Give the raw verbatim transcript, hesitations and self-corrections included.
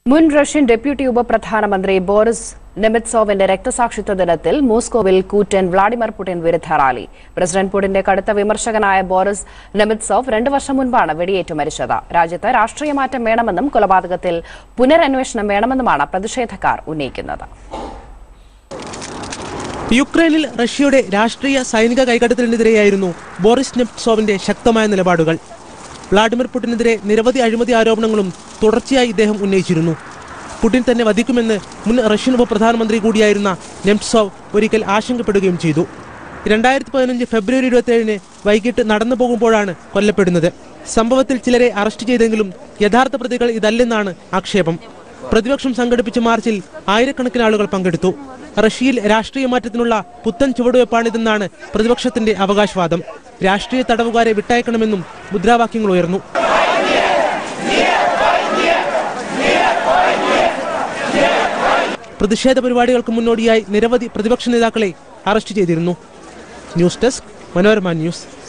മുൻ Russian deputy ഉപപ്രധാനമന്ത്രി Boris നെമറ്റ്സോവിന്റെ രക്തസാക്ഷിത്വ ദിനത്തിൽ മോസ്കോവിൽ കൂറ്റൻ വ്ളാഡിമിർ പുടിൻ വിരുദ്ധ റാലി. പ്രസിഡന്റ് പുടിന്റെ കടുത്ത വിമർശകനായ ബോറിസ് നെമറ്റ്സോവ് രണ്ടു വർഷം മുൻപാണ് വെടിയേറ്റു മരിച്ചത്. രാജ്യത്ത് രാഷ്ട്രീയ മാറ്റം വേണമെന്നും കൊലപാതകത്തിൽ പുനരന്വേഷണം വേണമെന്നുമാണ് പ്രതിഷേധക്കാർ ഉന്നയിക്കുന്നത്. യുക്രൈനിൽ റഷ്യയുടെ രാഷ്ട്രീയ സൈനിക കൈകടത്തലിനെതിരെയായിരുന്നു ബോറിസ് നെമറ്റ്സോവിന്റെ ശക്തമായ നിലപാടുകൾ. വ്ളാഡിമിർ പുടിനെതിരെ നിരവധി അഴിമതി ആരോപണങ്ങളും തുടർച്ചയായി ഇദ്ദേഹം ഉന്നയിച്ചിരുന്നു. പുടിൻ തന്നെ വധിക്കുമെന്ന് മുൻ റഷ്യൻ ഉപപ്രധാനമന്ത്രി കൂടിയായിരുന്ന നെമറ്റ്സോവ് ഒരിക്കൽ ആശങ്കപ്പെടുകയും ചെയ്തു. രണ്ടായിരത്തി പതിനഞ്ച് ഫെബ്രുവരി ഇരുപത്തിയേഴിന് വൈകിട്ട് നടന്നു പോകുമ്പോഴാണ് കൊല്ലപ്പെടുന്നത്. സംഭവത്തിൽ ചിലരെ അറസ്റ്റ് ചെയ്തെങ്കിലും യഥാർത്ഥ പ്രതികൾ ഇതല്ലെന്നാണ് ആക്ഷേപം. പ്രതിപക്ഷം സംഘടിപ്പിച്ച മാർച്ചിൽ ആയിരക്കണക്കിന് ആളുകൾ പങ്കെടുത്തു. റഷ്യയിൽ രാഷ്ട്രീയ മാറ്റത്തിനുള്ള പുത്തൻ ചുവടുവെപ്പാണിതെന്നാണ് പ്രതിപക്ഷത്തിന്റെ അവകാശവാദം. രാഷ്ട്രീയ തടവുകാരെ വിട്ടയക്കണമെന്നും മുദ്രാവാക്യങ്ങൾ ഉയർന്നു. പ്രതിഷേധ പരിപാടികൾക്ക് മുന്നോടിയായി നിരവധി പ്രതിപക്ഷ നേതാക്കളെ അറസ്റ്റ് ചെയ്തിരുന്നു. News desk, Manorama news.